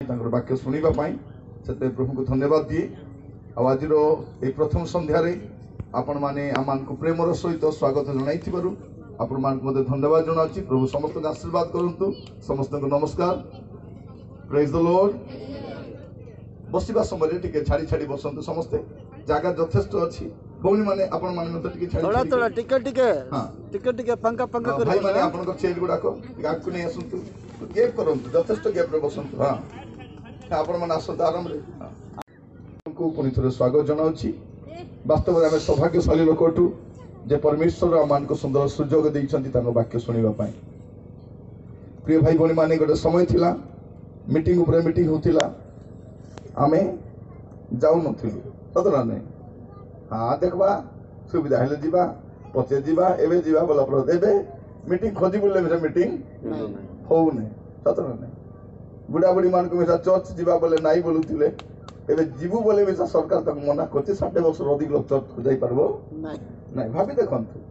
वाक्य शुणापी से प्रभु को धन्यवाद दिए। आज ये प्रथम संध्यार आपण मैंने आम को प्रेमर सहित स्वागत जन आपण मान धन्यवाद जनावि। प्रभु समस्त आशीर्वाद करूँ। समस्त को नमस्कार। Praise the lord. बसवा समय टिके छाड़ी छाड़ी बसतु समस्ते जगह यथेष्ट अच्छी। भौणी मैंने आपण माने मत टिके छाड़ी थोड़ा थोड़ा टिके टिके हां टिके टिके पंखा पंखा कर भाई माने आपण को चेयर गुडाको आगु नहीं आसंतु गेप करंतु यथेष्ट गेप रे बसंतु। हां आपण माने आसंतु आराम रे को पुनी थोड़े स्वागत जनाउछि। वास्तव में आम सौभाग्यशाली लोकटू जे परमेश्वर आम को सुंदर सुजोग देइछंती ताको वाक्य सुनिबा पाई। प्रिय भाई भौणी माने गोटे समय थिला मीटिंग ऊपर मीटिंग होतिला आमे जाऊ नथिलु सतना नहीं। हाँ देखबा सुविधा हेले जीवा पचे जीवा एबे जीवा बोला पर एबे मीटिंग खोजी बोले मेरा मीटिंग हो नहीं सतना नहीं। बुढ़ा बुढ़ी मान को मेरा चर्च जीवा बोले नहीं बोलुतिले एबे जीवु बोले मेरा सरकार तक मना करते 60 वर्ष अधिक लोग चर्च को जाई परबो नहीं भाभी देखंतु।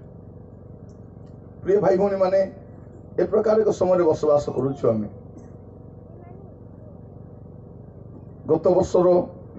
प्रिय भाई भौणी माने ए प्रकार एक समय बसवास करूछु। आमे गत वर्षर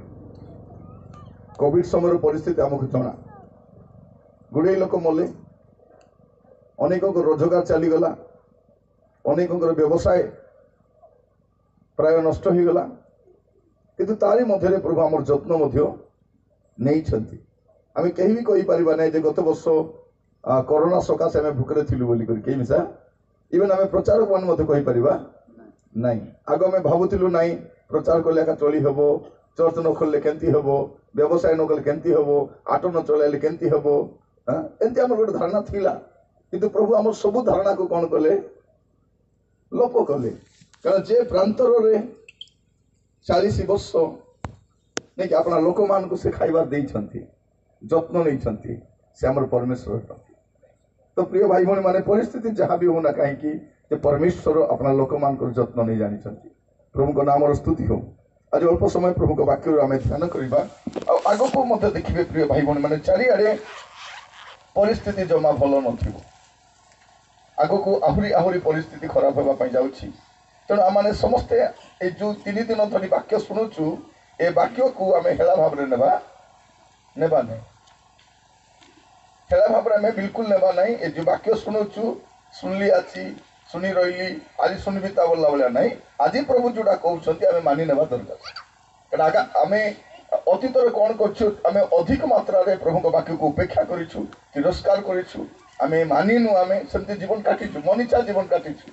कोविड समय परिस्थिति आमको जना गुड़े लोक मले अनेक रोजगार चलीगला अनेक व्यवसाय प्राय नष्ट हो गला किंतु तारी मध्य प्रभु आम जत्न नहीं आम कहीं भी कही पारिबा नहीं जे गत वर्ष कोरोना सकाशे आम भूकरे थिलु बोली कहि मिसा इवन आम प्रचारक मान कहि पारिबा नहीं। आग आम भावुलु नहीं प्रचार कले एका चली हबो चर्च न खोलले केंती हबो व्यवसाय न कले केंती हबो आटो न चलाइले केंती हबो एंती हमर गोटे धारणा थिला किंतु प्रभु हमर सब धारणा को कोन कले लोप कले। कारण जे प्रांतर रे 40 वर्ष नहीं कि अपना लोक मान को से खाइबार देई छंती जत्न नहीं छंती से हमर परमेश्वर। तो प्रिय भाई भौणी माने परिस्थिति जहाँ भी होना कहीं कि परमेश्वर अपना लोक मान को जत्न नहीं जानी छंती। प्रभु को नाम स्तुति हो। आज अल्प समय प्रभु को वाक्य आम ध्यान करवा आग को मत देखिए प्रिय भाई भौणी मैंने चारिआडे परिस्थिति जमा भल न आग को आहरी आहरी परिस्थिति खराब होगापी जाऊँगी। तेणु आम समस्ते ये जो 3 दिन धरी वाक्य शुणुचु ए वाक्य को आम हेला भाव नेबा नहीं हेला भाव आम बिल्कुल नेबा नहीं। ये जो वाक्य शुणुचु शुणली आछि शुणी रही आज शुणबी ता बोला भाया नहीं। आज प्रभु जोड़ा कहते आम मानि नेबा दरकार। आम अतीत कौन कर अधिक मात्रा रे प्रभु को वाक्य को उपेक्षा करूँ तिरस्कार करूँ आम मानिनु आम सेमती जीवन काटिचु मनीचा जीवन काटिचु।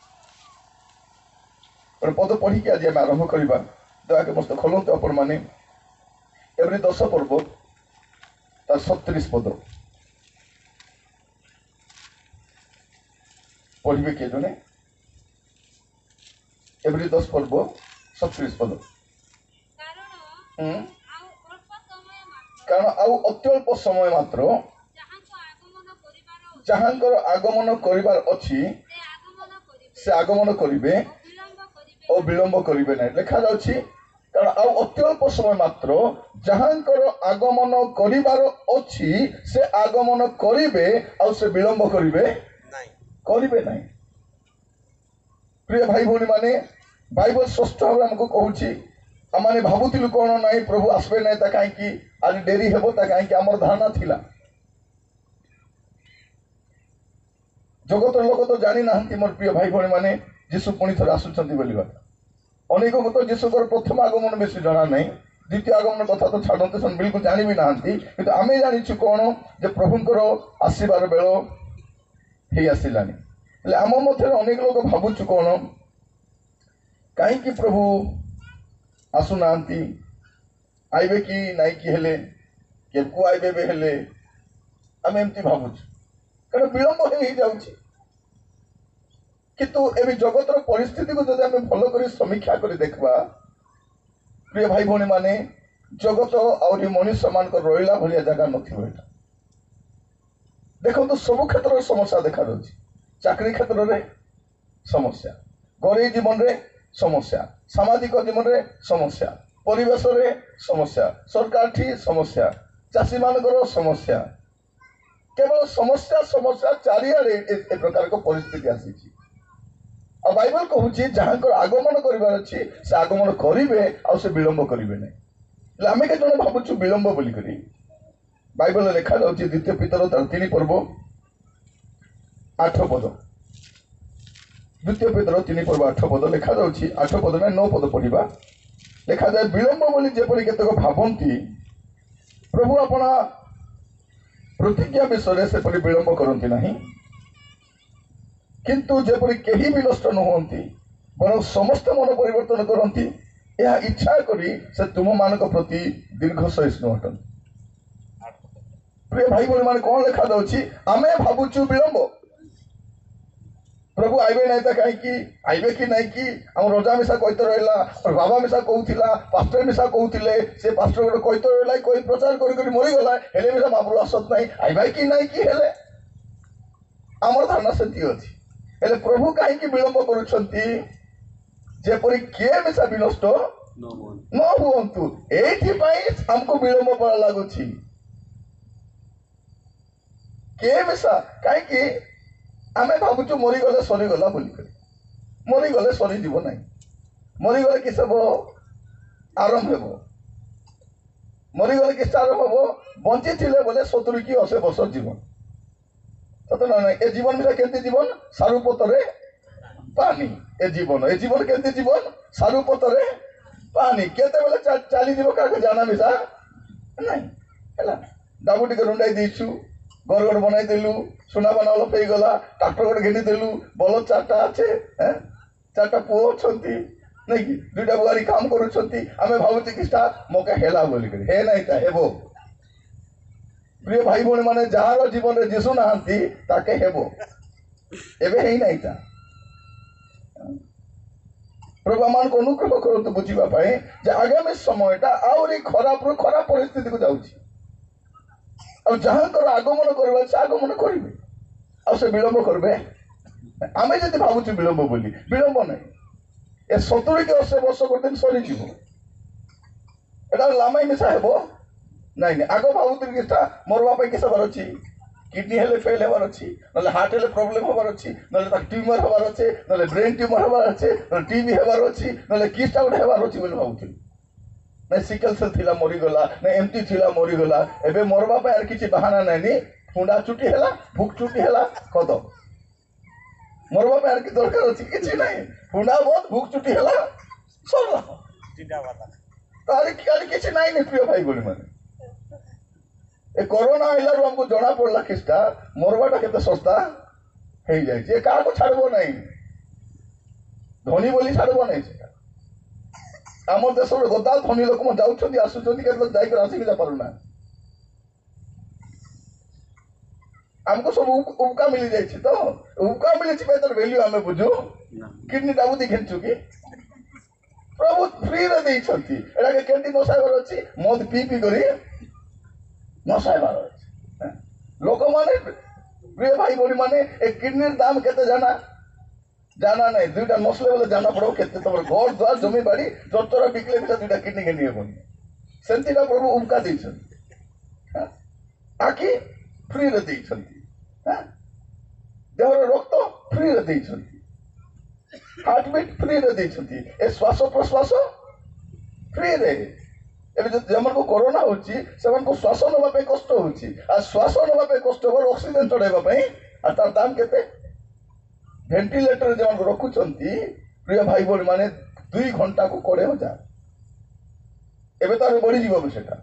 पद पढ़ी आज आम आरंभ करवा दयाके मस्त खोलते आपण मैंने एवरी 10 पर्व तार 37 पद पढ़े किए जने एवरी 10 पर्व 37 पद कारण आउ अत्यल्प समय मात्र जहांकर आगमन करिबार अछि से आगमन करिवे और विलंब करिवे नहीं लिखा जाउछि। कारण आउ अत्यल्प समय मात्र जहांकर आगमन करिबार अछि से आगमन करिवे और से विलंब करिवे नहीं। प्रिय भाई भौणी माने बाइबल स्पष्ट भाव हमको कहूँ आम मैंने भावुलु कौन ना प्रभु आसबे ना कहीं आज डेरी हे कहीं आम धारणा थिला। जगत लोक तो जानी ना मोर प्रिय भाई भौणी माने जीशु पुणी थे आसुच्चंती बोली अनेक को तो जीशुकर प्रथम आगमन बेस जना नहीं द्वितीय आगमन कथा तो छाड़ते सन बिल्कुल जानी भी ना कि आम जानी कौन जे प्रभुंकर आसबार बेल ही आसलानी आम मध्य अनेक लोग भावुचु कौन कहीं प्रभु आसुना आइबे कि नाई कि हेले केबकु आइबे बे हेले आम एमती भावुचु कारण विलंब हो जाउछि। किंतु एबे जगतर परिस्थिति को जदि आम भल कर समीक्षा कर देखबा प्रिय भाई भौणी माने जगत और मनुष्य मान रहा भाया जगह नथिबो। देखो तो सब क्षेत्र समस्या देखा जाउछि। चाकरी क्षेत्र में समस्या घरे जीवन रे समस्या सामाजिक जीवन रे समस्या परिवेश रे समस्या सरकार ठी समस्या चाषी मानकर समस्या केवल समस्या समस्या चारिआडे ए प्रकार को परिस्थिति आसी। ଆଉ ବାଇବଲ କହୁଛି ଯାହାଙ୍କର ଆଗମନ କରିବାର ଅଛି ସେ ଆଗମନ କରିବେ ଆଉ ସେ ବିଳମ୍ବ କରିବେ ନାହିଁ। ହେଲେ ଆମେ କେତେ ଜଣ ଭାବୁଛୁ ବିଳମ୍ବ ବୋଲିକରି। ବାଇବଲରେ ଲେଖାଯାଉଛି ଦ୍ୱିତୀୟ ପିତର ତାର 3 ପର୍ବ 8 ପଦ। ଦ୍ୱିତୀୟ ପିତର 3 ପର୍ବ 8 ପଦ ଲେଖାଯାଉଛି। 8 ପଦ ନା 9 ପଦ ପଢିବା। ଲେଖାଯାଏ ବିଳମ୍ବ ବୋଲି ଯେପରି କେତେକ ଭାବନ୍ତି ପ୍ରଭୁ ଆପଣ ପ୍ରତିଜ୍ଞା ବିଷୟରେ ସେପରି ବିଳମ୍ବ କରନ୍ତି ନାହିଁ, କିନ୍ତୁ ଯେପରି କେହି ବି ନଷ୍ଟ ନ ହୁଅନ୍ତି ବରଂ ସମସ୍ତେ ମନ ପରିବର୍ତ୍ତନ କରନ୍ତି ଏହା ଇଚ୍ଛା କରି ସେ ତୁମମାନଙ୍କ ପ୍ରତି ଦୀର୍ଘ ସହିଷ୍ଣୁ ଅଟନ୍ତି। ପ୍ରିୟ ଭାଇ ଭଉଣୀ ମାନେ କଣ ଲେଖାଯାଉଛି? ଆମେ ଭାବୁଛୁ ବିଳମ୍ବ। ପ୍ରଭୁ ଆଇବେ ନାହିଁ ତ କାହିଁକି, ଆଇବେ କି ନାହିଁ କି? ଆମ ରଜା ମିଶା କଇତ ରହିଲା, ବାବା ମିଶା କହୁଥିଲା, ପାଷ୍ଟର ମିଶା କହୁଥିଲେ, ସେ ପାଷ୍ଟର ଗୋଟେ କଇତ ରହିଲା, କହି ପ୍ରଚାର କରି କରି ମରିଗଲା, ହେଲେ ମିଶା ମାମୁର ଆସତ ନାହିଁ, ଆଇବେ କି ନାହିଁ କି? ହେଲେ ଆମର ଧାରଣା ସେତିକି ଅଛି। ହେଲେ ପ୍ରଭୁ କାହିଁକି ବିଳମ୍ବ କରୁଛନ୍ତି? ଯେପରି କିଏ ମିଶା ବି ନଷ୍ଟ ନ ହୁଅନ୍ତୁ, ଏଇଥିପାଇଁ ଆମକୁ ବିଳମ୍ବ ପରା ଲାଗୁଛି। କିଏ ମିଶା କାହିଁକି ଆମେ ଭାବୁଛୁ ମରିଗଲେ ସରିଗଲା ବୋଲିକରି। ମରିଗଲେ ସରିଯିବ ନାହିଁ, ମରିଗଲେ କିସ ହେବ? ଆରମ୍ଭ ହେବ। ମରିଗଲେ କିସ ଆରମ୍ଭ ହେବ? ବଞ୍ଚିଥିଲେ ବୋଲେ 70 କି 80 ବର୍ଷ ଜୀବନ। ସତ ନା ନାହିଁ? ଏ ଜୀବନ ମିଶା କେମିତି ଜୀବନ? ସାରୁ ପତରେ ପାଣି। ଏ ଜୀବନ କେମିତି ଜୀବନ? ସାରୁ ପତରେ ପାଣି। କେତେବେଳେ ଚାଲିଯିବ କାହାକୁ ଜାଣା ମିଶା ନାହିଁ। ହେଲା, ଡାବୁ ଟିକେ ରୁଣ୍ଡାଇ ଦେଇଛୁ, ଘର ଗୋଟେ ବନାଇ ଦେଲୁ, ସୁନା ବାନା ଅଲପ ହେଇଗଲା, ଟ୍ରାକ୍ଟର ଗୋଟେ ଘିଣିଦେଲୁ, ବଲଦ 4ଟା ଅଛି, 4ଟା ପୁଅ ଅଛନ୍ତି ନାଇଁ କି, 2ଟା ବୁଆରୀ କାମ କରୁଛନ୍ତି, ଆମେ ଭାବୁଛୁ କିଟା ମକା ହେଲା ବୋଲିକରି। ହେ ନାହିଁ ତା ହେବ। ପ୍ରିୟ ଭାଇ ଭଉଣୀ ମାନେ, ଯାହାର ଜୀବନରେ ଯୀଶୁ ନାହାନ୍ତି ତାକେ ହେବ, ଏବେ ହେଇନାହିଁ ତା। ପ୍ରଭୁ ଆମମାନଙ୍କୁ ଅନୁଗ୍ରହ କରନ୍ତୁ ବୁଝିବା ପାଇଁ ଯେ ଆଗାମୀ ସମୟଟା ଆହୁରି ଖରାପରୁ ଖରାପ ପରିସ୍ଥିତିକୁ ଯାଉଛି। ଆଉ ଯାହାଙ୍କର ଆଗମନ କରିବେ ସେ ଆଗମନ କରିବେ, ଆଉ ସେ ବିଳମ୍ବ କରିବେ। ଆମେ ଯଦି ଭାବୁଛୁ ବିଳମ୍ବ ବୋଲି, ବିଳମ୍ବ ନାହିଁ। ଏ 70 କି 80 ବର୍ଷ ଗୋଟେ ଦିନ ସରିଯିବ। ଏଟା ଲାମାଇ ମିଶା ହେବ ନାଇଁ ନାଇଁ। ଆଗ ଭାବୁଥିଲି କିଟା ମରବା ପାଇଁ କିସ ହେବାର ଅଛି, କିଡନୀ ହେଲେ ଫେଲ୍ ହେବାର ଅଛି, ନହେଲେ ହାର୍ଟ ହେଲେ ପ୍ରୋବ୍ଲେମ ହେବାର ଅଛି, ନହେଲେ ତାକୁ ଟ୍ୟୁମର ହେବାର ଅଛି, ନହେଲେ ବ୍ରେନ୍ ଟ୍ୟୁମର ହେବାର ଅଛି, ନହେଲେ ଟିବି ହେବାର ଅଛି, ନହେଲେ କିସଟା ଗୋଟେ ହେବାର ଅଛି ବୋଲି ଭାବୁଥିଲି। ନାଇଁ ସିକଲ ସେଲ୍ ଥିଲା ମରିଗଲା, ନାଇଁ ଏମିତି ଥିଲା ମରିଗଲା। ଏବେ ମରବା ପାଇଁ আর କିଛି ବାହାନା ନାଇଁନି। ଫୁଣ୍ଡା ଚୁଟି ହେଲା, ଭୁକ ଚୁଟି ହେଲା, ଖତ ମରବା ପାଇଁ আর କିଛି ଦରକାର ଅଛି? କିଛି ନାହିଁ। ଫୁଣ୍ଡା ବନ୍ଦ, ଭୁକ ଚୁଟି ହେଲା, ସରିଲା। ତାହେଲେ କିଛି ନାଇଁନି। ପ୍ରିୟ ଭାଇ ଭଉଣୀ ମାନେ, ଏ କରୋନା ଆଇଲାରୁ ଆମକୁ ଜଣା ପଡିଲା କିସଟା ମରବାଟା କେତେ ଶସ୍ତା ହେଇଯାଇଛି। ଏ କାହାକୁ ଛାଡିବ ନାହିଁ, ଧନୀ ବୋଲି ଛାଡିବ ନାହିଁ। ସେଟା ଆମ ଦେଶରେ ଗଦା ଧନୀ ଲୋକ ଯାଉଛନ୍ତି ଆସୁଛନ୍ତି, କେତେ ଲୋକ ଯାଇକରି ଆସିକି ଯାଇପାରୁନା। ଆମକୁ ସବୁ ଉବକା ମିଳିଯାଇଛି ତ, ଉବକା ମିଳିଛି ପାଇଁ ତାର ଭ୍ୟାଲ୍ୟୁ ଆମେ ବୁଝୁ। କିଡନୀ ଡାବୁତି ଘିଞ୍ଚୁ କି? ପ୍ରଭୁ ଫ୍ରିରେ ଦେଇଛନ୍ତି। ଏଟାକେ କେମିତି ନସାଇବାର ଅଛି? ମଦ ପିଇ କରି ନସାଇବାର ଅଛି। ଲୋକମାନେ, ପ୍ରିୟ ଭାଇ ଭଉଣୀ ମାନେ, ଏ କିଡନୀର ଦାମ କେତେ ଜାଣା ନାହିଁ। 2ଟା ନସଲେ ବୋଲେ ଜାଣା ପଡିବ କେତେ ତମର ଘର ଦ୍ୱାର ଜମି ବାଡି ଚରଚର ବିକିଲେ ବି 2ଟା କିଡନୀ ଘିନି ହେବନି। ସେମିତିଟା ପ୍ରଭୁ ଉବକା ଦେଇଛନ୍ତି। ଆଖି ଫ୍ରିରେ ଦେଇଛନ୍ତି, ଦେହର ରକ୍ତ ଫ୍ରିରେ ଦେଇଛନ୍ତି, ହାର୍ଟବିଟ୍ ଫ୍ରିରେ ଦେଇଛନ୍ତି, ଏ ଶ୍ୱାସ ପ୍ରଶ୍ୱାସ ଫ୍ରିରେ। ଏବେ ଯେମାନଙ୍କୁ କରୋନା ହଉଛି ସେମାନଙ୍କୁ ଶ୍ୱାସ ନେବା ପାଇଁ କଷ୍ଟ ହଉଛି, ଆଉ ଶ୍ୱାସ ନେବା ପାଇଁ କଷ୍ଟ ହେବ ଅକ୍ସିଜେନ ଚଢାଇବା ପାଇଁ, ଆଉ ତାର ଦାମ କେତେ? ଭେଣ୍ଟିଲେଟର ଯେମାନଙ୍କୁ ରଖୁଛନ୍ତି ପ୍ରିୟ ଭାଇ ଭଉଣୀ ମାନେ 2 ଘଣ୍ଟାକୁ 20,000। ଏବେ ତ ବଢିଯିବ ସେଟା।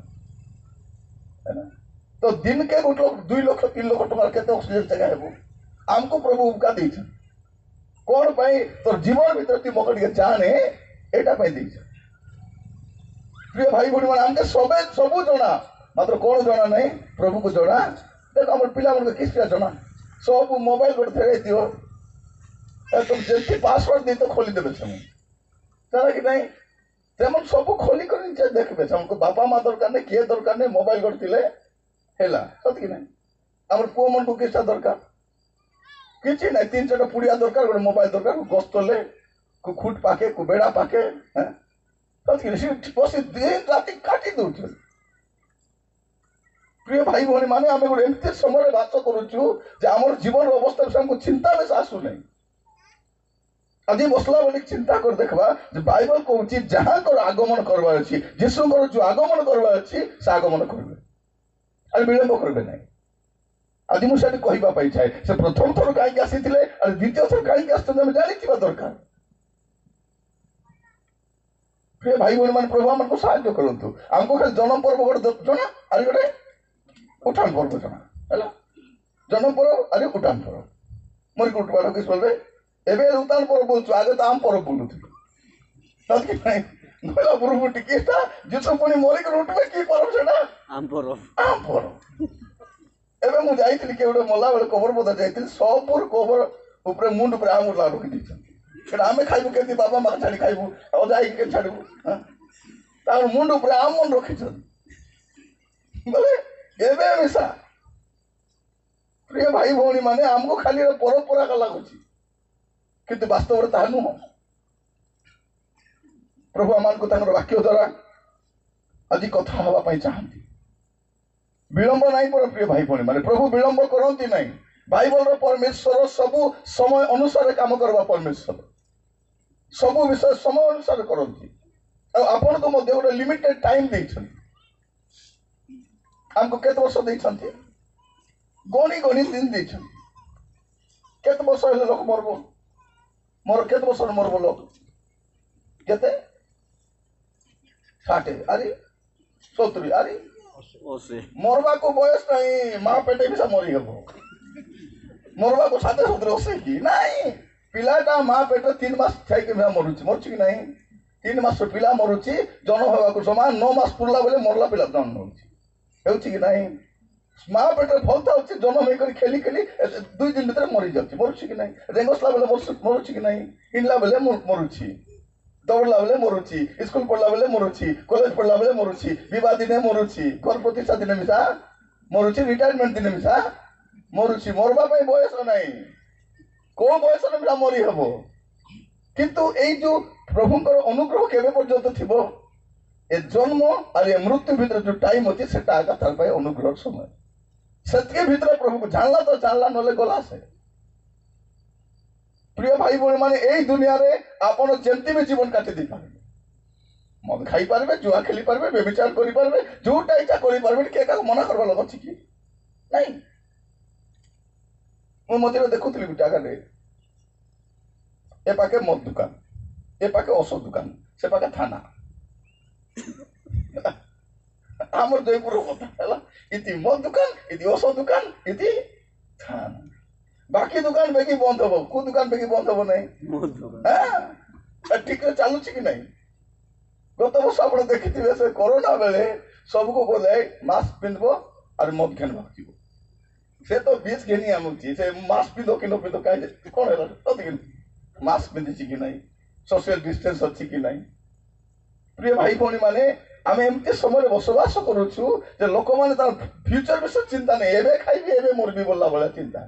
ତ ଦିନକେ 2 ଲକ୍ଷ 3 ଲକ୍ଷ ଟଙ୍କାର କେତେ ଅକ୍ସିଜେନ ଜାଗା ହେବ? ଆମକୁ ପ୍ରଭୁ ଉବକା ଦେଇଛନ୍ତି କଣ ପାଇଁ? ତୋର ଜୀବନ ଭିତରେ ତୁ ମକ ଟିକେ ଜାଣେ, ଏଇଟା ପାଇଁ ଦେଇଛ। ପ୍ରିୟ ଭାଇ ଭଉଣୀ ମାନେ, ଆମକେ ସବୁ ଜଣା, ମାତ୍ର କଣ ଜଣା ନାହିଁ? ପ୍ରଭୁକୁ ଜଣା। ଦେଖ ଆମର ପିଲାମାନଙ୍କୁ କିଛିଟା ଜଣା, ସବୁ ମୋବାଇଲ ଗୋଟେ ଫେରାଇ ଦିଅ, तुम जल्दी पासवर्ड दे तो खोली देवे समय जाना कि नहीं? तेमन सब खोली कर देखबे हमको बापा माँ दरकार नहीं, किए दरकार नहीं, मोबाइल करथिले हेला सत कि नहीं? हमर पुओ मन को किछटा दरकार किछि नहीं, 3-4टा पुड़िया दरकार, गोटे मोबाइल दरकार, गस्तले को खुट पाके को बेड़ा पाके, हैं सत कि नहीं? बसी दिन राति काटी दउछ। प्रिय भाई भौणी माने, आमे गोटे एमती समय बास करूछु जे हमर जीवन अवस्था से हमको चिंता में आसु नहीं। आज बसला बेले चिंता कर देखा बाइबल कहूँ जहाँ आगमन करवार अच्छी जीशु जो आगमन करवार अच्छी से आगमन करेंगे आज विलंब करेंगे ना आज मुझे कहवाई चाहे से प्रथम थर कहीं आसी द्वितीय थर कहीं आम जानी दरकार प्रिय भाई भाई मैंने प्रभु आम साहय करूँ आमको खाली जन्म पर्व गोटे जना आज गोटे उठान पर्व जना है जन्म पर्व आज उठान पर्व मोर गुट बाड़ किस बोलते एवं उतान पर्व बोलु आगे तो आम पर्व बोलुल कि गला पूर्व टिके जीशु पुणी मरिक उठे कि पर्व से आम पर्व एवं मुझे जाइली किए गोटे मला बेले कबर बदा जाइली सबूर कबर उपरे मुंड उपर आम उठला रखी आम खाइबू के बाबा माँ छाड़ी खाइबू अजा के छाड़ू मुंड उपर आम मन रखी बोले एवं मिशा प्रिय भाई भौणी माने आमको खाली परंपरा का लगुच किंतु वास्तव में ताहा नुह प्रभु आम को वाक्य द्वारा आज कथा हाँवाई चाहती विलंब नहीं पर प्रिय भाई भौणी माने प्रभु विलंब करती नहीं बाइबल परमेश्वर सबू समय अनुसार काम करवा परमेश्वर सबू विषय समय अनुसार करती आपन को मध्य गोटे लिमिटेड टाइम आमको केत वर्ष देइछंती गणी गणी दिन देइछन केत वर्ष हेले लोक मरबो मोर केत वर्ष मरबो लोक केते 60 अरे 70 अरे मरवा को बयस नहीं माँ पेटे भी मरी हे मरवा को 70 80 कि नहीं पिलाटा माँ पेटे 3 मास छाई मरुची मरुची कि नहीं 3 मास पिला मरुची जन्म होगा को समान 9 मास पुरला बेले मरला पिला जन्म होउची कि नहीं माँ पेटे फलता हो जन्म होकर खेली खेली 2 दिन भीतर मरी जाऊँ मरुची कि नहीं रेंगसला बेले मरुची कि नहीं हिंडला बेले मरुची दौड़ला बेले मरुची स्कूल पढ़ला बेले मरुची कॉलेज पढ़ला बेले मरुची विवाह दिने मरुची घर प्रतिष्ठा दिने मिसा मरुची रिटायरमेंट दिने मिसा मरुची मरवा बयस नहीं कौ बयस मिसा मरी हम किंतु ए जो प्रभुंकर अनुग्रह केवे पर्यंत थिबो ए जन्म और ए मृत्यु भीतर जो टाइम अच्छे से अनुग्रह समय से भीतर प्रभु को जानला तो जानला नले गला से प्रिय भाई भाई माने यही दुनिया रे आपन जेमती भी जीवन काटी दे पारे मद खाई पारबे जुआ खेली पारबे बेविचार करि पारबे जोटा इच्छा करि पारबे के का मना करबा लग अछि कि नहीं मो मते देखुतली गुटा रे ए पाके मद दुकान ए पाके औषध दुकान से पाके थाना आमर जयपुर कथा हला इति मद दुकान इति औषध दुकान इति थाना बाकी दुकान बेगी बंद हो को दुकान बेगी बंद हो नहीं ठीक चलुच कि नहीं गत वर्ष आप देखी से कोरोना बेले सबको बोले मास्क पिंधब और मद घेन भाग से तो बीच घेनी आमुची से मास्क पिंध कि न पिंध कहीं कौन है मास्क पिंधि कि नहीं सोशल डिस्टेंस अच्छी कि नहीं प्रिय भाई भौणी माने आम एमती समय बसवास करुचु लोक मैंने फ्यूचर विषय चिंता नहीं एवं खाइबी एवं मरबी बोलला भाया चिंता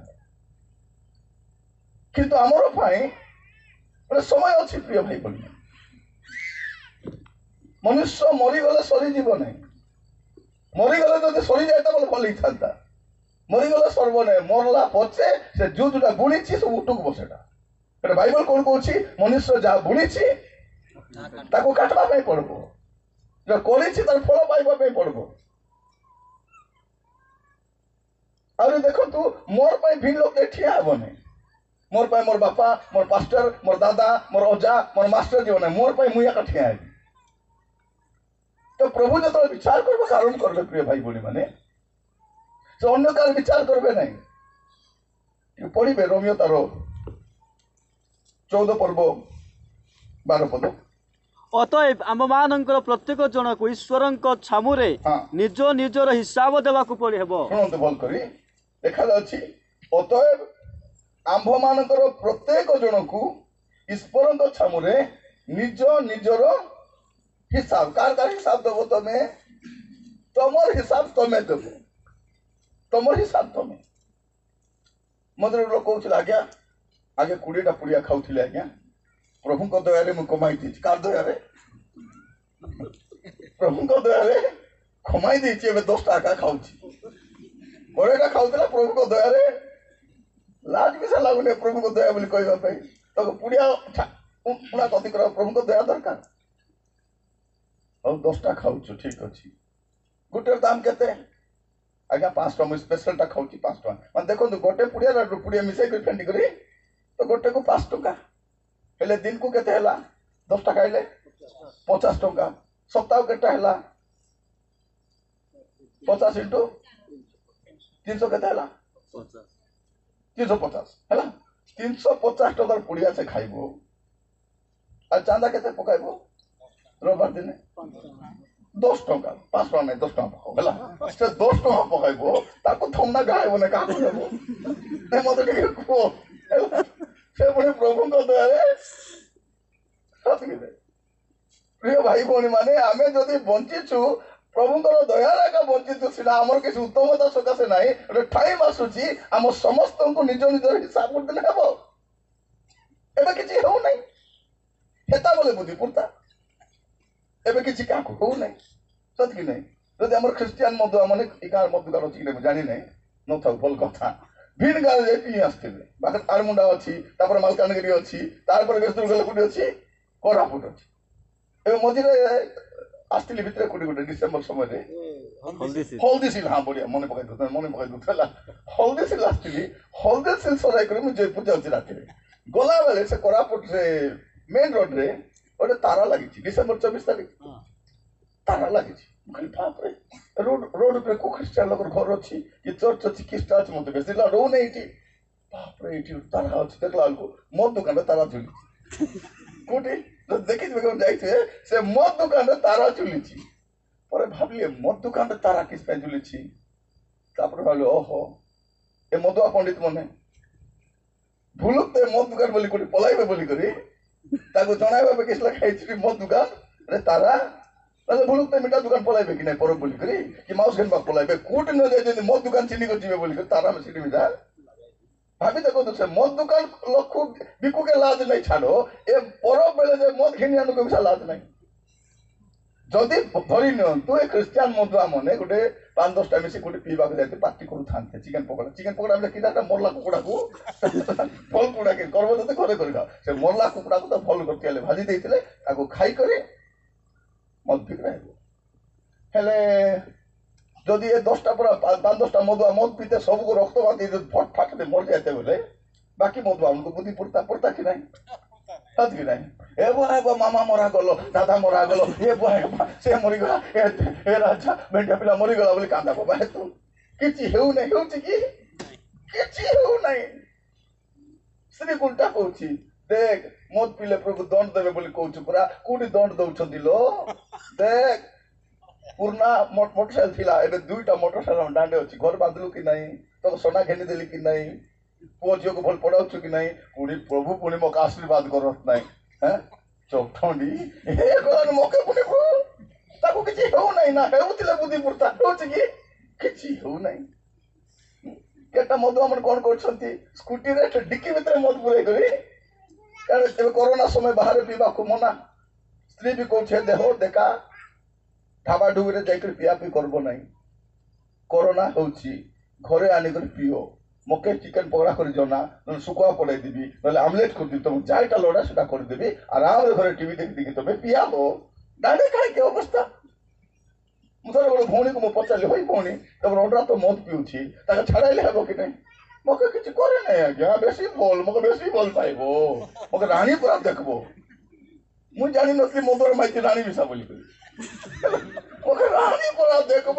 किंतु आमर गोटे समय अच्छी प्रिय भाई भौणी मनुष्य मरीगले सरीजीव ना मरीगले जो सरी जाए बोले भल ही मरीगले सर्व ना मरला पचे से जो जोटा बुणी सब उठुक बसेटा बाइबल कौन कौन मनुष्य जहाँ बुणी काटवा पड़ब जो कर फल पाइबा पड़ब आ देखु मोर भी लोग ठिया हे ना मोर पाई मोर बापा मोर पास्टर मोर दादा मोर अजा मोर मास्टर जीवन मोर पाई मुझे का ठिया तो प्रभु जो विचार करबे कारण करबे प्रिय भाई भौणी माने से अन्य काल विचार करबे नहीं पढ़े रोमियो तार 14 पर्व 12 पद अतएव आम मानकर प्रत्येक जन को ईश्वर छामुरे निज निजर हिसाब देवाक पड़ेबो शुणु भल करी देखा जाछि अतएव आंभ मानकर प्रत्येक जन को ईश्वर छामुरे निज निजर हिसाब कार हिसाब देव तमें तमर हिसाब तमें देव तमर हिसाब तमें मत लोक कहूल आज्ञा आगे 20टा पुड़िया खाऊली आज्ञा प्रभु दया मुझे कमाई दी कार दया प्रभु दया कमाई दी 10टा आका खाऊ 20टा खाऊला प्रभु दया लाज भी लगुनि प्रभु दया कहवाई ତାକୁ ପୁଡ଼ିଆ ପୁଣା କତି କର ପ୍ରଭୁଙ୍କ ଦୟା ଦରକାର। ଆଉ 10ଟା ଖାଉଛୁ ଠିକ ଅଛି, ଗୋଟେର ଦାମ କେତେ ଆଜ୍ଞା 5 ଟଙ୍କା, ମୁଁ ସ୍ପେଶାଲଟା ଖାଉଛି 5 ଟଙ୍କା। ମାନେ ଦେଖନ୍ତୁ ଗୋଟେ ପୁଡ଼ିଆ ପୁଡ଼ିଆ ମିଶାଇକରି ଫେଣ୍ଟି କରି ତ ଗୋଟେକୁ 5 ଟଙ୍କା ହେଲେ ଦିନକୁ କେତେ ହେଲା? 10ଟା ଖାଇଲେ 50 ଟଙ୍କା। ସପ୍ତାହ କେତେଟା ହେଲା? 50 × 300 କେତେ ହେଲା? 350 ହେଲା। 350 ଟଙ୍କାର ପୁଡ଼ିଆ ସେ ଖାଇବ। ଆଉ ଚାନ୍ଦା କେତେ ପକାଇବ? ରବିବାର ଦିନେ 10 ଟଙ୍କା, 5 ଟଙ୍କା ନାହିଁ 10 ଟଙ୍କା ପକାଉ ହେଲା। ସେ 10 ଟଙ୍କା ପକାଇବ, ତାକୁ ଥମନା ଗାଇବ ନା କାହାକୁ ଦେବ? ନାଇଁ ମତେ ଟିକେ କୁହ ହେଲା। ସେ ପୁଣି ପ୍ରଭୁଙ୍କ ଦୟାରେ ପ୍ରିୟ ଭାଇ ଭଉଣୀ ମାନେ, ଆମେ ଯଦି ବଞ୍ଚିଛୁ ପ୍ରଭୁଙ୍କର ଦୟାରେ ଏକା ବଞ୍ଚିଛୁ, ସେଟା ଆମର କିଛି ଉତ୍ତମତା ସକାଶେ ନାହିଁ। ଗୋଟେ ଟାଇମ ଆସୁଛି ଆମ ସମସ୍ତଙ୍କୁ ନିଜ ନିଜର ହିସାବ କରିଦେଲେ ହେବ। ଏବେ କିଛି ହେଉନାହିଁ, ହେତା ବୋଲେ ବୁଦ୍ଧି ପୁର୍ତା ଏବେ କିଛି କାହାକୁ ହେଉନାହିଁ, ସତକି ନାହିଁ। ଯଦି ଆମର ଖ୍ରୀଷ୍ଟିଆନ ମଦୁଆ ମାନେ ଏ ଗାଁ ମଦୁଗାର ଅଛି କି ମୁଁ ଜାଣିନାହିଁ, ନଥାଉ ଭଲ କଥା। ଭିନ୍ନ ଗାଁରେ ଯାଇ ପିଇ ଆସିଥିବେ, ପାଖରେ ଆଳମୁଣ୍ଡା ଅଛି, ତାପରେ ମାଲକାନଗିରି ଅଛି, ତାପରେ ବେସ୍ତୁରଗଲେ କୋଉଠି ଅଛି, କୋରାପୁଟ ଅଛି। ଏବେ ମଝିରେ ଆସିଥିଲି ଭିତରେ କୋଉଠି ଗୋଟେ ଡିସେମ୍ବର ସମୟରେ ହଳଦିସିଲ, ହଁ ବଢିଆ ମନେ ପକାଇ ଦଉଥିଲା। ହଳଦିସିଲ ଆସିଥିଲି, ହଳଦିସିଲ ସରାଇ କରି ମୁଁ ଜୟପୁର ଯାଉଛି ରାତିରେ। ଗଲାବେଳେ ସେ କୋରାପୁଟରେ ମେନ୍ ରୋଡରେ ଗୋଟେ ତାରା ଲାଗିଛି, ଡିସେମ୍ବର 24 ତାରିଖ ତାରା ଲାଗିଛି। ମୁଁ ଖାଲି ବାପରେ, ରୋଡ ଉପରେ କୋଉ ଖ୍ରୀଷ୍ଟିଆନ ଲୋକର ଘର ଅଛି କି ଚର୍ଚ୍ଚ ଅଛି କି ଷ୍ଟା ଅଛି ମତେ ବେଶୀ ରହୁନି ଏଇଠି। ବାପରେ ଏଇଠି ତାରା ଅଛି, ଦେଖିଲା ବେଳକୁ ମୋ ଦୋକାନରେ ତାରା ଝୁଲିଛି। କୋଉଠି ଦେଖିଥିବେ ଯାଇଥିବେ, ସେ ମୋ ଦୋକାନରେ ତାରା ଝୁଲିଛି। ପରେ ଭାବିଲେ ମୋ ଦୋକାନରେ ତାରା କିସ ପାଇଁ ଝୁଲିଛି? ତାପରେ ଭାବିଲେ ଓହୋ ଏ ମଦୁଆ ପଣ୍ଡିତ ମାନେ ଭୁଲୁତେ ମୋ ଦୋକାନ ବୋଲି କୋଉଠି ପଳାଇବେ ବୋଲିକରି ତାକୁ ଜଣାଇବା ପାଇଁ କିଛି ଲେଖାଇଛି ମୋ ଦୋକାନରେ ତାରା, ତାହେଲେ ଭୁଲୁତେ ମିଠା ଦୋକାନ ପଳାଇବେ କି ନାଇଁ ପରବ ବୋଲିକରି କି ମାଉସ ଘେନବାକୁ ପଳାଇବେ, କୋଉଠି ନ ଯାଇଛନ୍ତି ମୋ ଦୋକାନ ଚିନି କରି ଯିବେ ବୋଲିକରି ତାରା ସେଠି ମିଠା ଭାବି ଦେଖନ୍ତୁ। ସେ ମଦ ଦୋକାନ ଲୋକ ବିକୁକେ ଲାଜ ନାହିଁ ଛାଡ, ଏ ପରବ ବେଳେ ଯେ ମଦ ଘିନି ଆଣୁକୁ ବି ଲାଜ ନାହିଁ। ଯଦି ଧରି ନିଅନ୍ତୁ ଏ ଖ୍ରୀଷ୍ଟିଆନ ମଦୁଆ ମାନେ ଗୋଟେ 5-10ଟା ମିଶି ଗୋଟେ ପିଇବାକୁ ଯାଇତେ ପାର୍ଟି କରୁଥାନ୍ତେ, ଚିକେନ ପକୋଡା ଆମେ କିଟା ମରଲା କୁକୁଡାକୁ ଭଲ କୁକୁଡା କରବ ଯଦି ଘରେ କରିବା, ସେ ମରଲା କୁକୁଡାକୁ ତ ଭଲ କରି ଭାଜି ଦେଇଥିଲେ, ତାକୁ ଖାଇକରି ମଦ ବିକ୍ରି ହେବ। ହେଲେ ଯଦି ଏ 10ଟା ପୁରା 5-10ଟା ମଦୁଆ ମଦ ପିତେ ସବୁକୁ ରକ୍ତ ବାନ୍ତି ଫଟ ଫାଟ ମରିଯାଇତେ ବୋଲେ ବାକି ମଦୁଆ ଆମକୁ ବୁଦ୍ଧି ପଡତା କି ନାହିଁ, କି ନାହିଁ? ଏ ବୁଆ ମାମା ମରା ଗଲ, ଦାଦା ମରା ଗଲ, ଏ ବୁଆ ସେ ମରିଗଲା, ଏ ରାଜା ଭେଣ୍ଡିଆ ପିଲା ମରିଗଲା ବୋଲି କାନ୍ଦା ବାବା ତୁ କିଛି ହେଉନାହିଁ। ହେଉଛି କି କିଛି ହେଉନାହିଁ। ସ୍ତ୍ରୀ ଉଲ୍ଟା କହୁଛି, ଦେଖ ମଦ ପିଲେ ପ୍ରଭୁ ଦଣ୍ଡ ଦେବେ ବୋଲି କହୁଛୁ ପୁରା, କୋଉଠି ଦଣ୍ଡ ଦଉଛନ୍ତି ଲୋ? ଦେଖ ପୁରୁଣା ମୋଟରସାଇକେଲ ଥିଲା, ଏବେ 2ଟା ମୋଟରସାଇକେଲ ଦାଣ୍ଡେ ଅଛି। ଘର ବାନ୍ଧିଲୁ କି ନାହିଁ? ତମ সোনা ଘେନି ଦେଲି କି ନାହିଁ? ପୁଅ ଝିଅକୁ ଭଲ ପଢାଉଛୁ କି ନାହିଁ? ପୁଣି ପ୍ରଭୁ ପୁଣି ମକା ଆଶୀର୍ବାଦ କରत ନାହିଁ। ଚଉଠଣ୍ଡି ମକେ ପୁଣି ତାକୁ କିଛି ହେଉନାହିଁ ନା, ହେଉଥିଲେ ବୁଦ୍ଧି ପୁର୍ତା ହଉଛି କି କିଛି ହେଉନାହିଁ। କେଟା ମଦୁଆ ମାନେ କଣ କରୁଛନ୍ତି, ସ୍କୁଟିରେ ଡିକି ଭିତରେ ମଦ ପୁରେଇ କରି, କାରଣ ଏବେ କରୋନା ସମୟ ବାହାରେ ପିଇବାକୁ ମନା। ସ୍ତ୍ରୀ ବି କହୁছে ଦେହ ଦେଖା ଢାବା ଡୁବିରେ ଯାଇକରି ପିଆ ପିଇ କରବ ନାହିଁ, କରୋନା ହେଉଛି ଘରେ ଆଣିକରି ପିଅ। ମକେ ଚିକେନ ପକୋଡା କରି ଜନା, ନହେଲେ ଶୁଖୁଆ ପଡେଇ ଦେବି, ନହେଲେ ଆମଲେଟ କରିଦେବି, ତମକୁ ଯାହାଟା ଲୋଡ଼ା ସେଟା କରିଦେବି, ଆରାମରେ ଘରେ ଟିଭି ଦେଖି ଦେଖି ତମେ ପିଆ ହୋ। ଦାଣ୍ଡେ ଖାଇକି ଅବସ୍ଥା। ମୁଁ ଥରେ ଗୋଟେ ଭଉଣୀକୁ ମୁଁ ପଚାରିଲି, ଭାଇ ଭଉଣୀ ତମର ଅଣ୍ଡା ତ ମଦ ପିଉଛି, ତାকে ଛାଡାଇଲେ ହେବ କି ନାହିଁ? ମକେ କିଛି କରେ ନାହିଁ ଆଜ୍ଞା, ବେଶୀ ଭଲ ମକେ ବେଶୀ ଭଲ ପାଇବ, ମକେ ରାଣୀ ପୁରା ଦେଖବ। ମୁଁ ଜାଣିନଥିଲି ମଦର ମାଇତି ରାଣୀ ମିଶା ବୋଲିକରି, ମକେ ରାଣୀ ପୁରା ଦେଖବ।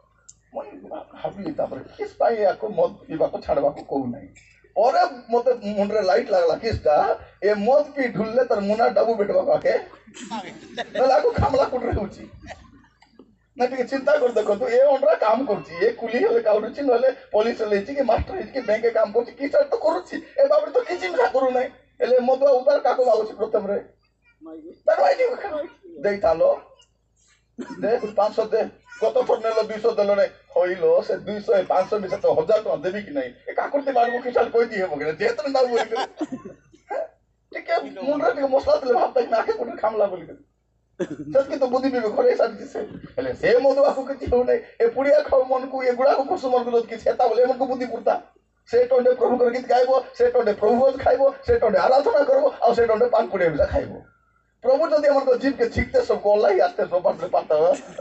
ଭାବିଲି ତାପରେ କିସ୍ ପାଇଁ ୟାକୁ ମଦ ପିଇବାକୁ ଛାଡବାକୁ କହୁନାହିଁ। ପରେ ମତେ ମୁଣ୍ଡରେ ଲାଇଟ୍ ଲାଗଲା, କିସ୍ଟା ଏ ମଦ ପିଇ ଢୁଲଲେ ତାର ମୁନା ଡାବୁ ବେଟବା ପାଖେ ନହେଲେ ଆକୁ ଖାମଲା କୋଟରେ ହେଉଛି ନା। ଟିକେ ଚିନ୍ତା କରି ଦେଖନ୍ତୁ, ଏ ଅଣ୍ଡରା କାମ କରୁଛି, ଏ କୁଲି ହେଲେ କାଉଡୁଛି, ନହେଲେ ପୋଲିସ ହେଇଛି କି ମାଷ୍ଟର ହେଇଛି କି ବ୍ୟାଙ୍କ କାମ କରୁଛି, କି ତ କରୁଛି, ଏ ବାବରେ ତ କିଛି ମିଶା କରୁନାହିଁ। ହେଲେ ମଦୁଆ ଉଦାର କାକୁ ମାଗୁଛି ପ୍ରଥମରେ ଦେଇଥାଲୋ, ଦେ 500 ଦେ, ଗତ ଥର ନେଲ 200 ଦେଲରେ ହଇଲୋ, ସେ 200 500 ମିଶା ତ 1000 ଟଙ୍କା ଦେବି କି ନାହିଁ? ଏ କାକୁଡି ମାରକୁ କିସାଲ କହିଦି ହେବ କି ଯେହେତୁ ନା ବୋଲିକରି ଟିକେ ମୁଣ୍ଡରେ ଟିକେ ମସଲା ଦେଲେ ଭାବତା କି ନାକେ କୋଉଠି ଖାମଲା ବୋଲିକରି ସେତିକି ତ ବୁଦ୍ଧି ବି ଘରେ ସାରିଛି ସେ। ହେଲେ ସେ ମଦୁଆକୁ କିଛି ହେଉନାହିଁ, ଏ ପୁଡ଼ିଆ ଖାଉ ମନକୁ ଏଗୁଡାକୁ ଖୁସୁ ମନକୁ କିଛି ହେତା ବୋଲେ ଏମାନଙ୍କୁ ବୁଦ୍ଧି ପୁର୍ତା से टंडे प्रभु गीत गाइब से टंडे प्रभु खाइब से टंडे आराधना करब आ से टंडे 5-20 मिसा खाइब प्रभु जदि हमर जीव के ठीकते सब गोलाई आस्ते सब बात पाता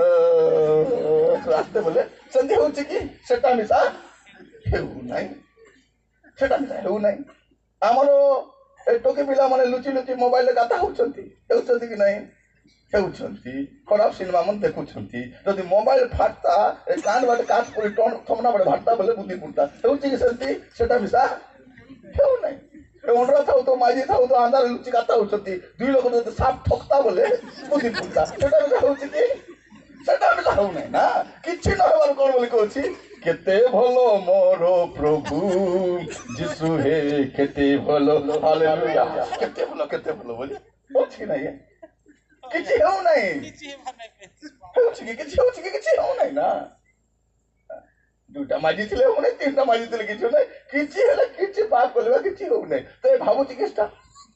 आस्ते बोले संधि होछि कि सेटा मिसा हेउ नाही सेटा मिसा हेउ नाही हमरो ए टोके पिला माने लुचि लुचि मोबाइल गाता होछंती हेउछंती कि नाही हेउछंती खराब सिनेमा मन देखुछंती जदि मोबाइल फाटता ए कान बाटे काट परि टन थमना बाटे भाटता बोले बुद्धि पुरता हेउछि कि संति सेटा मिसा हेउ नाही ओंडरा थाउ तो माजी थाउ तो अंधार लुचि गाता होछंती दुई लोक जदि साफ ठोकता बोले बुद्धि पुरता सेटा मिसा होछि कि सेटा मिसा हेउ नाही ना किछि न हेबार कोन बोली कहछि केते भलो मोर प्रभु जिसु हे केते भलो हालेलुया केते भलो बोली होछि नाही किछि हेउ नाही होछि कि किछि हेउ नाही ना दुटा माजी थिले होने तीनटा माजी थिले किछि नाही किछि हेले किछि पाप करले किछि हेउ नाही तो भाबुछि किछटा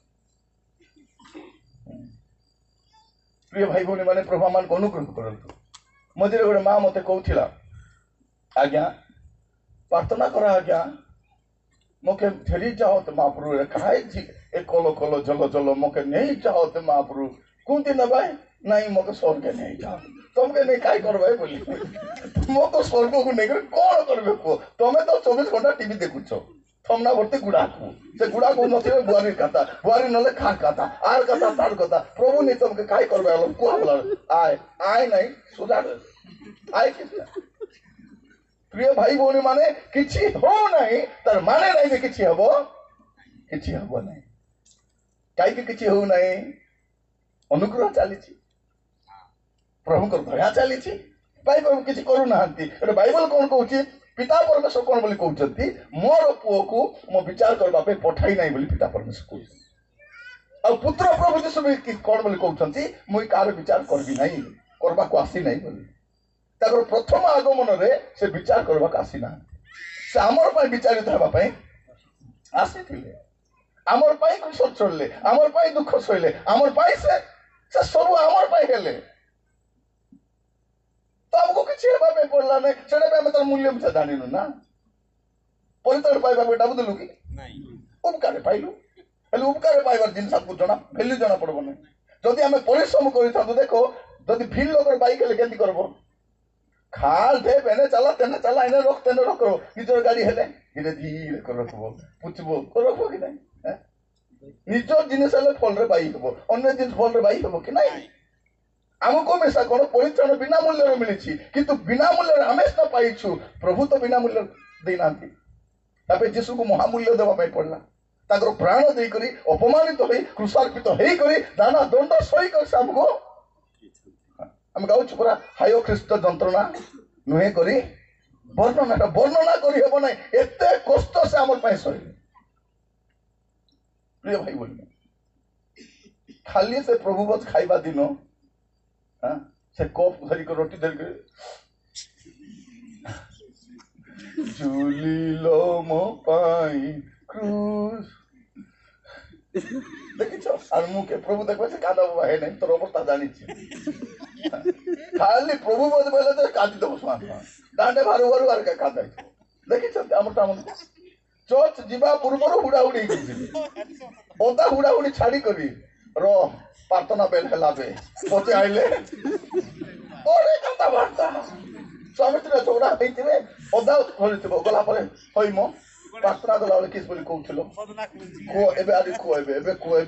प्रिय भाई भौणी माने प्रभु मान अनुग्रह करंतु मझे गोटे माँ मते कहूथिला आज्ञा प्रार्थना करा आज्ञा मोके फेरी जाओ तो महाप्रभु खाए ए कलो कलो जलो जलो मोके नहीं जाओ तो महाप्रभु कुंती न भाई नहीं मोके स्वर्ग नहीं जाओ तुमके नहीं काय करबे बोली मो तो स्वर्ग को नहीं कर कोन करबे को तमे तो 24 घंटा टीवी देखुछो थमना भर्ती गुड़ा को नथिले बुआरी खाता बुआरी नले खा खाता आर खाता तार खाता प्रभु नहीं तुमके काय करबे आलो को बोला आय नहीं सुधार आय कितना प्रिय भाई भौणी माने किछि हो नहीं तर माने नहीं जे किछि हबो नहीं काई के किछि हो नहीं अनुग्रह चलीछि प्रभु को दया चलीछि भाई प्रभु किछि करू नाहंती एटा बाइबल कोन कहूछि पिता परमेश्वर कोन बोली कहउछंती मोर पुओ को मो विचार करबा पे पठाई नहीं बोली पिता परमेश्वर कहउछंती आ पुत्र प्रभु यीशु भी कोन बोली कहउछंती मुई कार विचार करबी नहीं करबा को आसी नहीं बोली ताकर प्रथम आगमन रे से विचार करबा का आसी ना से हमर पय विचारित हेबा पय आसीथिले हमर पय खुश चलले हमर पय दुख सइले हमर पय से सब हमर पय हेले तो हमको किछि हेबा पे पड़ला नै सेडे पे हम तर मूल्य में जानिनु ना परितर पाइबा बेटा बुझलु कि नाही उपकार पाइलु हेले उपकार पाइबार जिन सब जणा वैल्यू जणा पड़बो नै जदि हमें परिश्रम करि थांतु देखो जदि फील लोकर बाइक हेले केंती करबो खाल दे बेने चला इने रोक तेने रोको निजर गाड़ी हेले धीरे धीरे कर रखबो पुछबो कर रखबो कि नहीं निजर जिनिस हेले फल रे बाई हबो अन्य जिनिस फल रे बाई हबो कि नहीं हमको हमेशा कोन परित्राण बिना मूल्य रे मिलिछि किंतु बिना मूल्य रे हमेशा पाइछु प्रभु तो बिना मूल्य देनांती तबे यीशु को महामूल्य देबा पय पड़ला ताकर प्राण देई करी अपमानित होई क्रूसार्पित होई करी दाना दंड सही कर हमको हम गाउछु पूरा हायो ख्रीष्ट जंत्रणा नुहे करी वर्णना करी हेबो नै एते कष्ट से हमर पय सही प्रिय भाई बोल खाली से प्रभु बस खाइबा दिनो से कप धरी कर रोटी धरी कर झूली लो मो पाई क्रूस देखिछो आर मुके प्रभु देखबा से कादा बाबा है नहीं तो अवस्था जानी छी खाली प्रभु बस बोले तो काटी दो स्वान डांडे भारू भारू आर का कादा देखिछो हमटा मन चर्च जीवा पूर्व हुड़ा हुड़ी ओदा हुड़ा हुड़ी छाड़ी करी रो प्रार्थना बेल हेलाबे पचे आइले ओरे कता बार्ता स्वामीत्र चौड़ा होइतिबे ओदा होलितिबो गला परे होइमो प्रार्थना गला वाले किस बोली कहउथिलो को एबे आदि को एबे को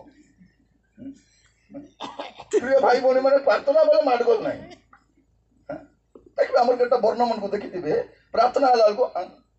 प्रिय भाई बोनी माने प्रार्थना बेले माडगोल नाही देखबे हमर केटा वर्णमन को देखितिबे प्रार्थना हलाल को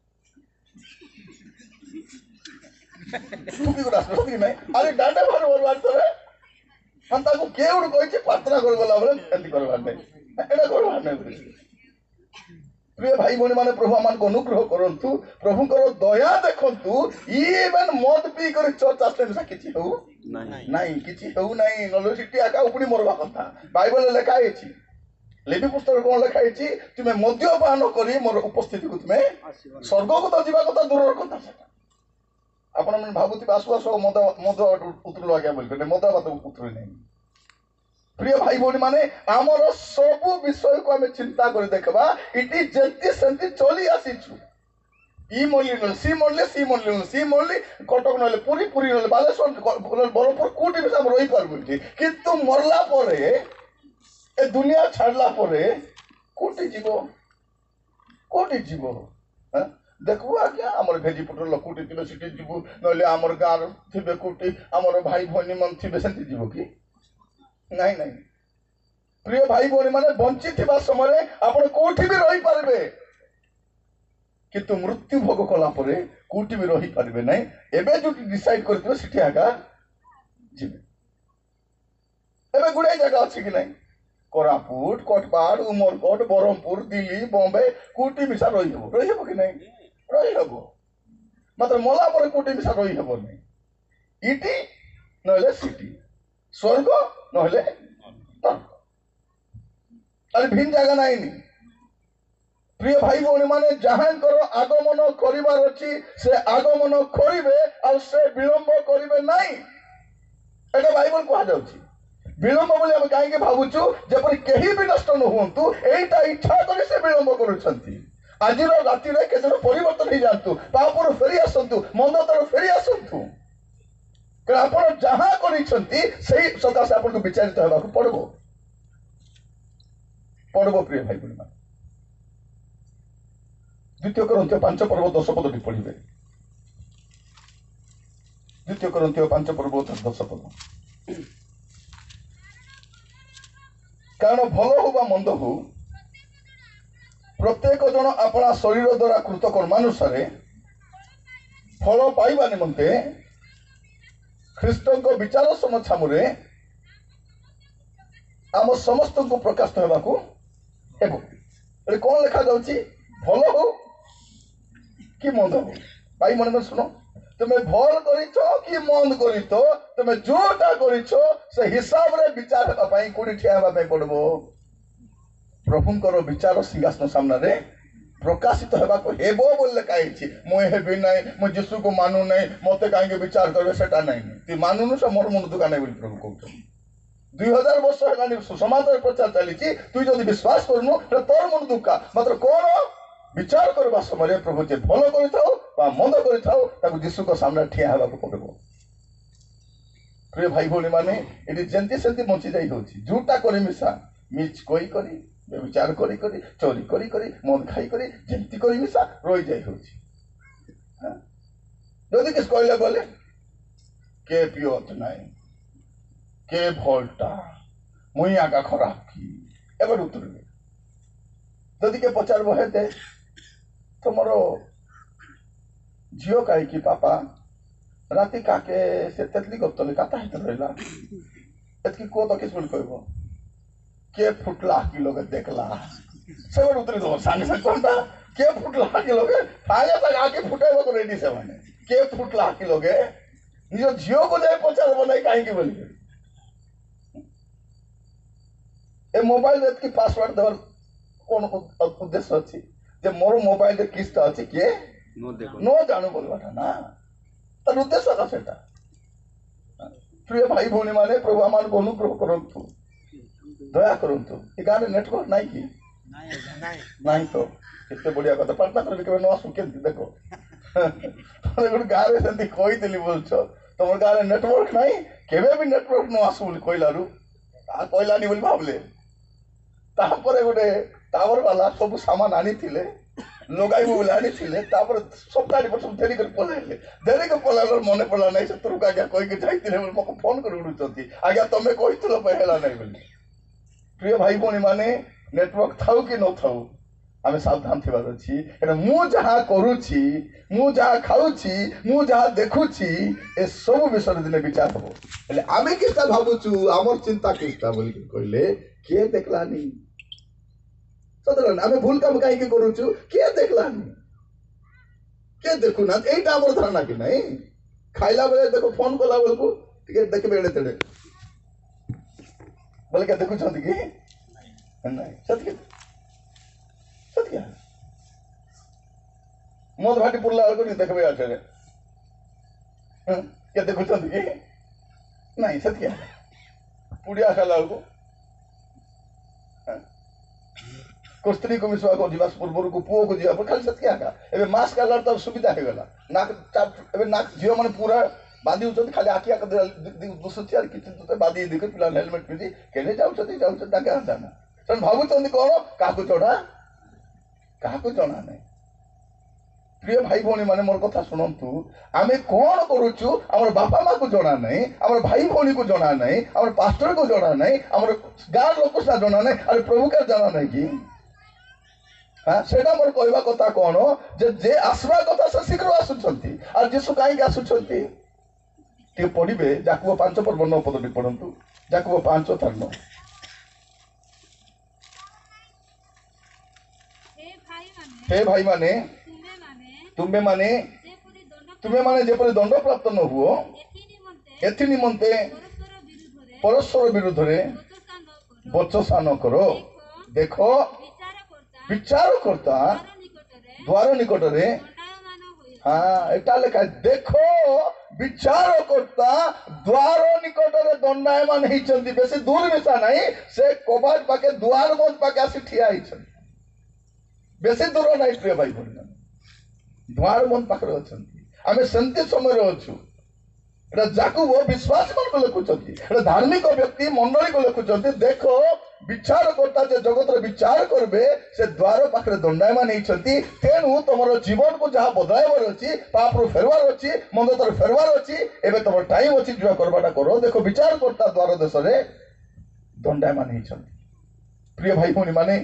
तुमी को रास्ता होती नहीं अरे डांडा भर बर्बाद करे हम ताको केउड कहिछि प्रार्थना कर गला बोले एंती करबार नहीं एडा करबार नहीं प्रिय भाई बोनी माने प्रभु मान को अनुग्रह करंतु प्रभु को दया देखंतु इवन मद पी कर चर्च आस्ते मिसा किछि हो नहीं किछि हो नहीं नलोसिटी आका उपनी मरबा कथा बाइबल लेखा हेछि लेवी पुस्तक कोन लेखा हेछि तुमे मद्यपान करी मोर उपस्थिति को तुमे स्वर्ग को तो जीवा कथा दूर कथा सेटा आपण मन भाबुती आसु आसु मद उतरलो आज्ञा बोल मद बात उतरे नहीं प्रिय भाई बोनी माने आमर सब विषय को हमें चिंता कर देखबा इटी जति संति चली आसीछु ଇ ମଲ୍ଲି ନହେଲେ ସି ମଲ୍ଲି ସି ମଲ୍ଲି ନହେଲେ ସି ମଲ୍ଲି କଟକ ନହେଲେ ପୁରୀ ପୁରୀ ନହେଲେ ବାଲେଶ୍ୱର ବରହମପୁର କୋଉଠି ବି ଆମେ ରହିପାରିବୁ ଏଠି କିନ୍ତୁ ମରଲା ପରେ ଏ ଦୁନିଆ ଛାଡ଼ିଲା ପରେ କୋଉଠି ଯିବ କୋଉଠି ଯିବ देखु आज्ञा आमर भेजीपुटर लोक कोटी थे सीटी जीवु ना आमर गाँव थे कोटी आमर भाई भौणी मन थे से जीव कि नहीं नहीं प्रिय भाई भौणी मैंने बंची थिबा समय आपण कोठी भी रही पारबे किंतु मृत्यु भोग कला परे कोठी भी रही पारबे नहीं एबे जो डिसाइड करथिबे सिटी आगा जिबे एबे गुडे जगह अछि कि नहीं कोरापुट कोटपाड़ उमरकोट बरहमपुर दिल्ली बॉम्बे कोठी मिसा रही हबो कि नहीं रही हबो मात्र मला पर कोटी मिसा रही हबो नहीं इटी नहले सिटी स्वर्ग नहले नरक अरे भिन्न जगह नहीं नी प्रिय भाई भौणी माने जहांकर आगमन करिवार अछि से आगमन करिवे आ से विलंब करिवे नहीं एटा बाइबल कहा जाउछि विलंब बोले हम कहीं भावुचु जपरि केही भी नष्ट न हुंतु एटा इच्छा करे से विलंब करूछंती आज राति केते परिवर्तन हो जातु पापर फेरी आसतु मंद तरफ फेरी आसतु कारण जहाँ कर सकाशे आपको विचारित होगा पड़ब पड़ब प्रिय भाई बहन मान द्वितीय करंथियो 5 पर्व 10 पद पढ़े द्वितीय करंथियो 5 पर्व 10 पद कारण भल हो बा मंद हो प्रत्येक जन अपना शरीर द्वारा कृत कर्मानुसार फल पाइबा निमंते ख्रीष्ट विचार समछामुरे आम समस्त को प्रकाशित होगाकू कौन लिखा जाउची भल हो कि मंद हो भाई मन में सुनो तुम्हें भल करिछो कि मंद करितो तुम्हें जोटा करिछो से हिसाब रे विचार हेबा पई कोडी ठिया हेबा पई पड़बो प्रभुंकर विचार सिंहासन सामने प्रकाशित होगा हेबो बोले कहीं मुझे हेबी ना मु जीशु को मानु नहीं मत कहीं विचार करे सेटा नहीं तु मानुनु से मोर मन दुका नहीं प्रभु कहते 2000 वर्ष है समाचार प्रचार चली तु जब विश्वास करनु तोर मन दुका मात्र कौन विचार करवा समय प्रभु जे भल कर मंद कर जीशु को सामने ठिया होगा पड़ो प्रिय भाई भौणी मैंने ये जमी से बंची जाई जोटा कर मिशा मिच कोई करी विचार करी करी चोरी करी करी मन खाई करी जमती करी मिशा रही जाई जदि किस कहले बोले के पियोत नहीं के भलटा मुई आका खराब की एबार उत्तर जदि के पचार हेते तुमर झील कहीं पापा राति काके से तेतली गप्तले काता हेत रहिला एतकी को तो किस बोल कहबो के फुटला कि लोग देखला सब उतरी दो संग संग कोनता के फुटला कि लोग आगे तक आके फुटेबो को रेडी से माने के फुटला कि लोग निजो झियो को जाय पचार बनाई काहे की बोली ए मोबाइल देत की पासवर्ड देवर कोन उद्देश्य अछि जे मोर मोबाइल रे किस्ता अछि के नो जानो बोलबाटा ना तर उद्देश्य का सेटा प्रिय भाई भौणी माने प्रभु आमान को अनुग्रह करंतु दया करंतु ए गाने नेटवर्क नाही की नाही तो केते बढ़िया कथा प्रार्थना करबे केबे न आसु केंति देखो गोटे गाँव से कही बोलछ तुम गाँव नेटवर्क नहीं केबे भी नेटवर्क न आसु बोली कहलारू कहलानी बोली भावले तापर गोटे टावर वाला सब सामान आनी थिले लगाई बोले आनी थिले तापर सप्ताह पर सब देरी कर पलाइले देरी कर पलाइल मने पड़ला नहीं से तुरक आज्ञा कहि के जाइतिले मको फोन कर उडुचती आज्ञा तमे कहितलो पहेला नहीं बोली प्रिय भाई भौणी माने नेटवर्क थाउ कि न थाउ आमे सावधान थिबार अछि एटा मु जहा करूछि मु जहा खाउछि मु जहा देखुछि ए सब विषय दिने विचार हो એટલે आमे किस्ता भाबुछु हमर चिंता किस्ता बोली कहले के देखलानी सदरन आमे भूल काम काहे के करूछु के देखलानी के देखु ना एटा हमर धारणा कि नहीं खाइला बेले देखो फोन कोला बेले को टिके देखबे एडे तेडे बोले के देखु छथि कि नहीं सत्य सत्य मद भाटी पुरला को नहीं देखबे आछे के देखु छथि कि नहीं सत्य पुड़िया खाला को स्त्री को मिसवा को जीवा पूर्व को पुओ को जीवा खाली से क्या एबे मास्क आला तो सुविधा हे गला नाक एबे नाक झियो माने पूरा बांधी उचत खाली आखिया के दुसुची आर किछि तो बांधी दिख पिला हेलमेट पिधि केने जाउछती ताके जाना तन भाबुचंदी कोन काकू चढ़ा काकू जणा नै प्रिय भाई भौणी माने मोर कथा सुनंतु आमे कोन करूछु हमर बापा मां को जणा नै हमर भाई भौणी को जणा नै हमर पास्टर को जणा नै हमर गार लोक सा जणा नै अरे प्रभु का जणा नै कि हां सेटा मोर कहबा कथा कोन जे आसवा कथा से शीघ्र आसुछंती आ जेसु काई के आसुछंती ते पढिबे जाकुब 5 पर 9 पद पढंतु जाकुब 5 तर 9 हे भाई माने तुम्हें माने जेपरि दंड प्राप्त न हुओ एथि निमंते परस्पर विरुद्ध रे बचसा न करो देखो विचार करता द्वार निकट रे हाँ एटा लेखा देखो विचार करता द्वार निकट रे दंडायमान होइछंती बेसी दूर मिसा नहीं से कबाट पाके द्वार बंद पाके आसी ठिया होइछंती बेसी दूर नहीं प्रिय भाई भौणी द्वार बंद पाखरे अछंती आमे संति समय अछु एटा जाकुब विश्वास को लिखुचंती एटा धार्मिक व्यक्ति मंडली को लिखुचंती देखो विचार करता जे जगत रे विचार करबे से द्वार पाखरे दंडायमान होइछंती तेनु तमरो जीवन को जहा बदलाइबर अछि पाप रो फेरवार अछि मंद तर फेरवार अछि एबे तमर टाइम अछि जो करबाटा करो देखो विचार करता द्वार देश रे दंडायमान होइछंती प्रिय भाई भौणी माने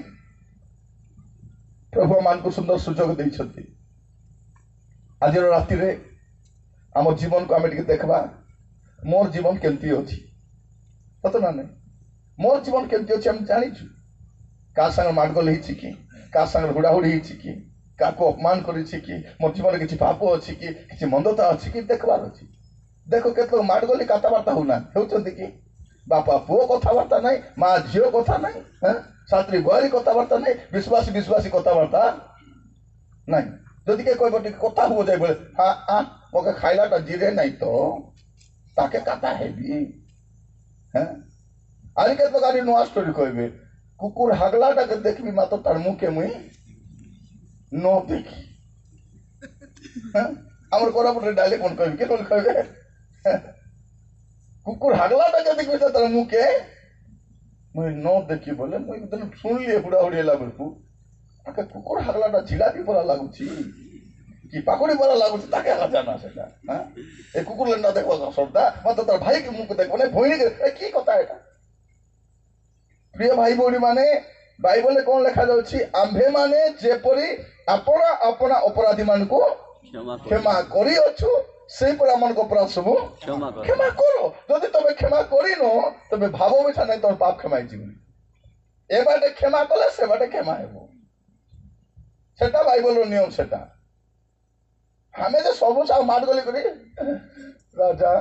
प्रभु मान को सुंदर सुजोग देइछंती आज राति रे आम जीवन को आम देखा मोर जीवन केमती अच्छी सत ना नहीं मोर जीवन केमती अच्छी आम जाचु क्या संग माडगोल कि क्या संग हुड़ाहुड़ी कि क्या अपमान कर मोर जीवन किसी पाप अच्छी कि किसी मंदता अच्छी कि देखबार अच्छी देखो केत लोग माडगोली कथबार्ता होना कि बापा पुओ कथबार्ता ना माँ झील कथा ना छात्री बुआरी कथबार्ता ना विश्वासी विश्वासी कथबार्ता ना जदि के कह कथा हो जाए बोले हाँ हाँ मोके खाइलाटा जीरे नहीं तो ताके काटा हेबी हैं आरी के तो गाड़ी नुआ स्टोरी कहबे कुकुर हागलाटा के देखबी मातो तार मुंह के मुई नो देखी हैं हमर कोरापुर डायलेक्ट मन कहबी के बोल कहबे कुकुर हागलाटा के देखबी तार मुंह के मुई नो देखी बोले मुई दिन सुन लिए हुड़ा हुड़ेला बोलपु आके कुकुर हागलाटा जिलापी परा लागुची कि पाकुड़ी परा लागुची ताके आला जाना सेटा हां ए कुकुर लंडा देखबा सरदा मत तार भाई के मुंह को देखबो नै भोइनी के ए की कथा एटा प्रिय भाई भौणी माने बाइबल रे कोन लिखा जाउची आम्भे माने जेपरि अपना अपना अपराधी मान को क्षमा करी अछु से पर हमन को अपराध सब क्षमा करो जदि तबे क्षमा करिनो तबे भावो बिछा नै तोर पाप क्षमा जीवन ए बाटे क्षमा कले से बाटे क्षमा हेबो सेटा बाइबल रो नियम सेटा हमें जो सब सा माडगली करी राजा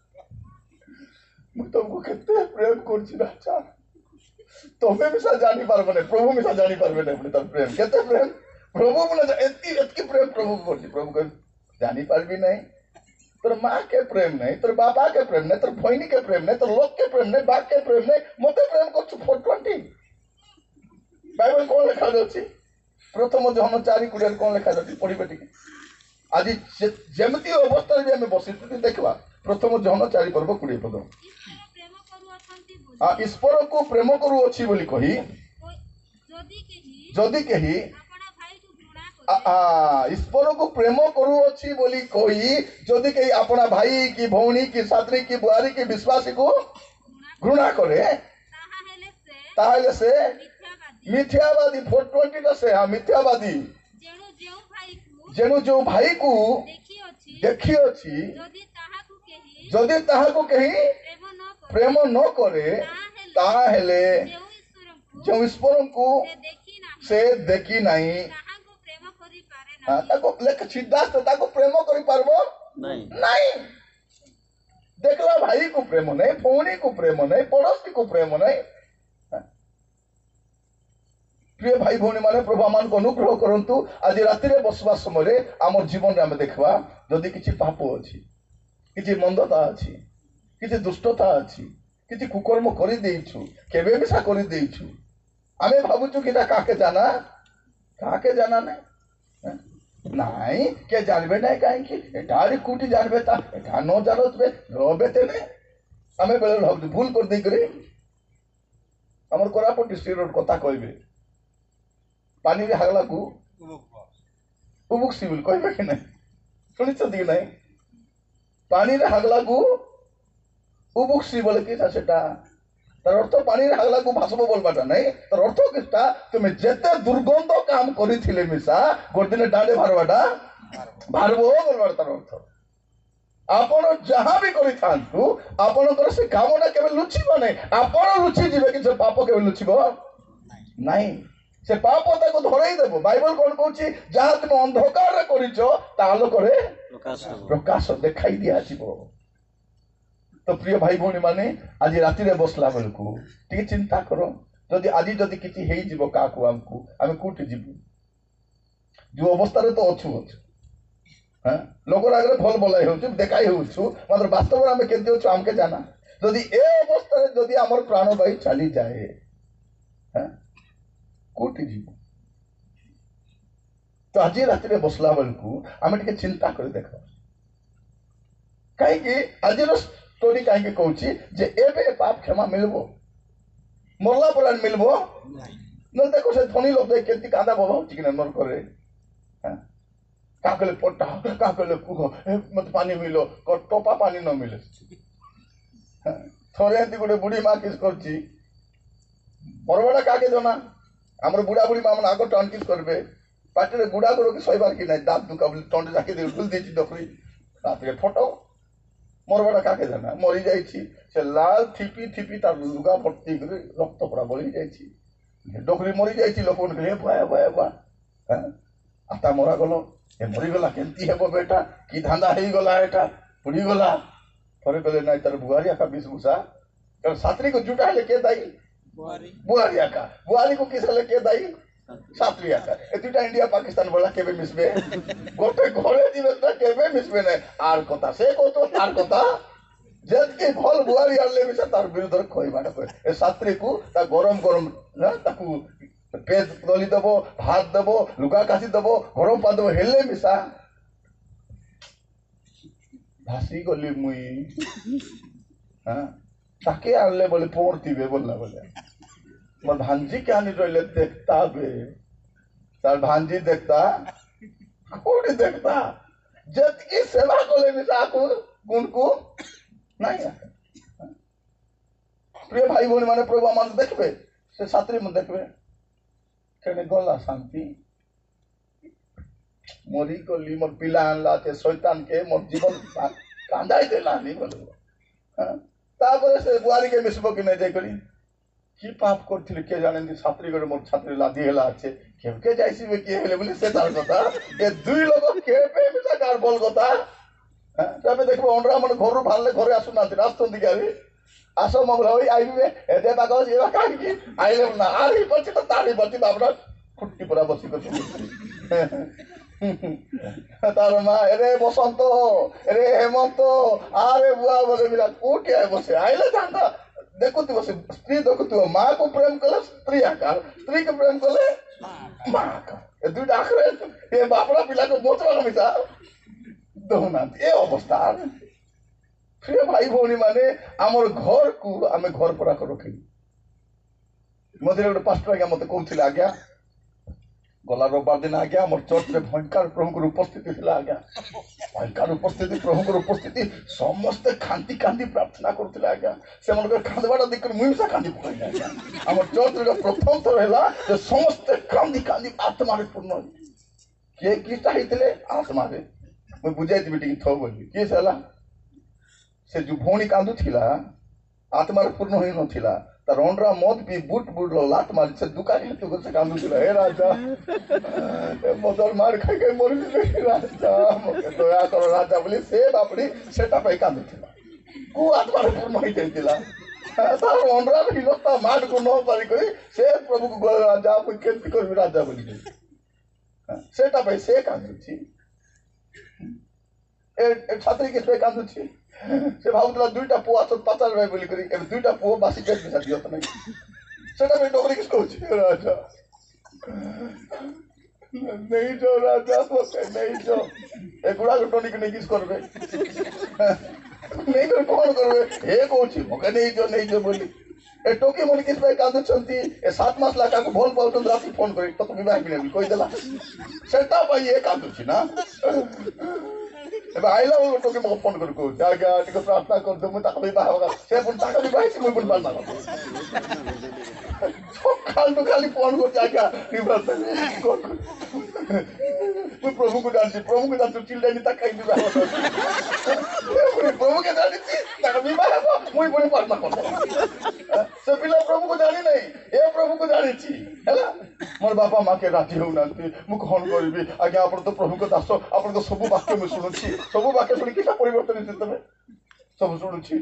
मु तुमको कितने प्रेम करछि राजा तोमे मिसा जानी पारबो नै प्रभु मिसा जानी पारबे नै अपने तर प्रेम केते प्रेम प्रभु बोले एतकी एतकी प्रेम प्रभु करछि प्रभु को जानी पारबी नै तोर माँ के प्रेम नै तोर बापा के प्रेम नै तोर भैनी के प्रेम नै तोर लोक के प्रेम नै बाप के प्रेम नै मते प्रेम करछु 420 बाइबल कोन लिखा जाउछि प्रथम जहन 4:20 कोन लिखा जाउछि पढिबे टिके आज जेमती अवस्था भी आम बस देखा प्रथम जहन 4 पर्व 20 पद ईश्वर को प्रेम करू अच्छी बोली कही जदि कही ईश्वर को प्रेम करू अच्छी बोली कही जदि कही अपना भाई की भौणी की छात्री की बुआरी की विश्वासी को घृणा करे ताहले से मिथ्यावादी 420 से हाँ मिथ्यावादी जेनु जो भाई को देखी अच्छी जदि ताहाकु कही प्रेम न करे ताहेले जो ईश्वर को से देखी नहीं हां ताको लेख सिद्धांत ताको प्रेम करि पारबो नहीं देखला भाई को प्रेम नहीं भौणी को प्रेम नहीं पड़ोसी को प्रेम नहीं प्रिय भाई भौणी माने प्रभु मान को अनुग्रह करंतु आज राति रे बसवा समय आम जीवन रे हम देखबा जदि किछि पाप अछि किछि मंदता अछि किछि दुष्टता अछि किछि कुकर्म करि देइछु केबे मिसा करि देइछु आमे भावुचु कि काके जाना नहीं नाई के जानबे नहीं कहीं एटारे कुटी जानबे ता एटा न जानतबे रबेते ने आमे बेले भावुचु भूल कर दै करे हमर कोरापुट डिस्ट्रिक्ट कथा कहबे पानी रे हागला को उबुक सिविल कहबे कि नहीं सुनी कि नहीं पानी रे हागला को उबुक सिविल कि सेटा तार अर्थ पानी रे हागला को भासबो बोलबाटा नहीं तार अर्थ किटा तुमे जेते दुर्गंध काम करिथिले मिसा गोदिने डांडे भारबाटा भारबो बोलबाटा तार अर्थ आपण जहाँ भी करि थांतु आपनकर से कामना केबे लुचिबो नहीं आपण लुचि जिवे कि से पाप केबे लुचिबो नहीं से पाप ताको धरई देबो बाइबल कोन कहूची जहाँ तुम अंधकार रे करिचो ता आलोकरे प्रकाश देखाई दिया जिवो तो प्रिय भाई भौणी माने आज राति रे बसला बेलकू टी चिंता करो जदि आज जदि किछि हेई जिवो काकू हमकू आमे कोठी जिवु जो अवस्था रे तो अछु हाँ लोक आगे भल भलाई हो देखाई हो मात्र वास्तव आम के आमके जाना जदि ए अवस्था जदि आमर प्राणवायु चली जाए हाँ कोटी जीव तो आज राति रे बसला बेलू आम टे चिंता कर देख कहीं आज स्टोरी कहीं कहूँ जे एबे पाप क्षमा मिलबो मरला पर मिलबो न देखो से धनी लोग देख के कांदा बबाऊ कि नर करे काकले पट्टा काकले कुह मत पानी मिलो टोपा पानी न मिले थरे एंती गोटे बुढ़ी माँ किस करची बरबड़ा काके जना हमर बुढ़ा बुढ़ी माँ मन आग टन किस करबे पाटे गुड़ा करो कि सहीबार कि नहीं दाँत दुका बोली टंडे जाके दे ढुल देची डकरी रात के फटो मरबड़ा काके जना मरी जाइछि से लाल थिपी थिपी तार लुगा भर्ती कर रक्त पड़ा बली जाइछि डकरी मरी जाइछि लोकन के भया भया बा आता मरा गलो ए मरीगला केमती हेबो बेटा कि धांदा हेई गला एटा पुड़ी गला थरे कहले नाइ तार बुआरिया का बीस गुसा तर सात्री को जुटा ले के दाई बुआरिया का बुआरी को किसले के दाई सात्रिया का ए दुटा इंडिया पाकिस्तान बोला केबे मिसबे गोटे घरे दिबे केबे मिसबे नै आर कथा से को तो आर कथा जद के भल बुआरी आले मिसा तार विरुद्ध कोई बाटा कोई ए सात्री को ता गरम गरम ना ताकू पेज दली देव भात देव लुगा काशी देव गरम पा देव हेले मिसा भासी गली मुई हाँ ताके आनले बोले पड़तीबे बोलला बोले मोर भांजी के आनी रहिले देखता बे तार भांजी देखता कोडी देखता जतकी सेवा कोले मिसा को गुणको नहीं प्रिय भाई भौणी माने प्रभु मान देखबे से सात्री मन देखबे केने गला शांति मोरी गली मोर पिला आनला ते शैतान के मोर जीवन कांदाई देला नहीं बोलो तापर से बुआरी के मिसबो कि नहीं देखली की पाप करथिले के जाने छात्री गरे मोर छात्री लादी हेला আছে केके जाइसिबे के हेले बोली से तार কথা ए दुई लोग केपे मिसा कार बोल কথা तबे देखबो ओनरा मन घरु भालले घरे आसु ना रास्तन दिके आबी आसो मगला होई आइबे ए दे बागो जेवा काई की आइले ना आरी पछी तो तारी बची बाबरा फुट्टी परा बसी को तार मा अरे बसंत अरे हेमंत आरे बुआ बोले मिला कोटी आए बसे आइले जांदा देखो तू बसे स्त्री देखो तू मां को प्रेम कले स्त्री आकार स्त्री को प्रेम कले मां का ए दुटा आखरे ए बापड़ा पिला को मोचरा मिसा दोना ए अवस्था प्रिय भाई भौणी माने आमर घर को आमे घर परा को रखी मधुर गोटे पास्टर आज्ञा मत कहते आज्ञा गला रविवार दिन आज्ञा मोर चर्च में भयंकर प्रभु उपस्थिति थी आज्ञा भयंकर उपस्थिति प्रभु उपस्थिति समस्ते खांती खांती प्रार्थना करते आज्ञा से मन खांदबाटा देख मुझे कांदी पकड़ आज्ञा आम चर्च प्रथम थर है समस्ते कांदी कांदी आत्मा पूर्ण किए किटा होते आत्मा मुझे बुझाई टी थो बोली किए से जो भौणी कांदु थिला आत्मार पूर्ण होई नथिला तार ओंडरा मद पी बुट बुट लात मारी से दुकान हेतु से कांदु थिला हे राजा मदर मार खाई के मरि गेले राजा मके दया करो राजा बोली से बापड़ी सेटा पे कांदु थिला को आत्मार पूर्ण होई जाइतिला तार ओंडरा हिलता मार को न पारी करी से प्रभु को गोल राजा को केति करबी राजा बोली सेटा पे से कांदु छी ए छात्री किस पे कांदु छी से भावुला दुईटा पुआ तो 50 रुपया बोली करी दुईटा पुआ बासी केस मिसा दियो त नहीं सेटा में डोगरी किसको राजा नहीं जो राजा नहीं जो एगुड़ा टोनी को नहीं किस करबे नहीं कर कौन करबे ए कहूची मके नहीं जो बोली ए टोकी मोली किस पे कांदु छंती ए 7 मास लाका को भोल पाउतन राती फोन करी तो तुम्ही बाय बिना कोई देला सेटा भाई ए कांदु छी ना एबे आइला वो टोकी मको फोन कर को जागा टिको प्रार्थना कर दो म ताका भी बाय होगा से पुन ताका भी बाय छी म पुन बाल तो खाली फोन को जाके प्रभु को जानती चिल्ड्रेन तक कहीं प्रभु के जानती मुई पुणी प्रार्थना कर से पिला प्रभु को जानी नहीं ए प्रभु को जानी मोर बापा माँ के राजी हो मु कौन करी आज्ञा आप तो प्रभु को दास आप तो सब वाक्य मुझे शुणुची सब वाक्य शुणी कि परिवर्तन तुम सब शुणुची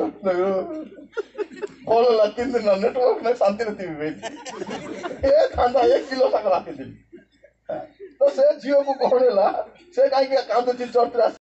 भल है 3 दिन नेटवर्क नहीं शांति नहीं ए खाना 1 किलो तक राखी तो से झील को कौन है से कहीं कांदुची चर्च